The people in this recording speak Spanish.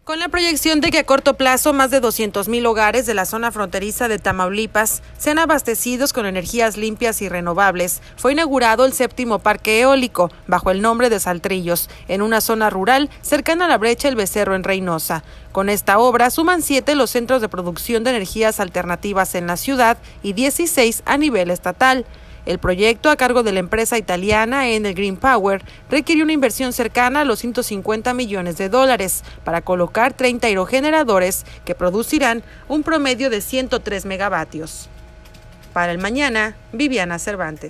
Con la proyección de que a corto plazo más de 200,000 hogares de la zona fronteriza de Tamaulipas sean abastecidos con energías limpias y renovables, fue inaugurado el 7º parque eólico, bajo el nombre de Saltrillos, en una zona rural cercana a la brecha El Becerro en Reynosa. Con esta obra suman 7 los centros de producción de energías alternativas en la ciudad y 16 a nivel estatal. El proyecto, a cargo de la empresa italiana Enel Green Power, requiere una inversión cercana a los $150 millones para colocar 30 aerogeneradores que producirán un promedio de 103 megavatios. Para el mañana, Viviana Cervantes.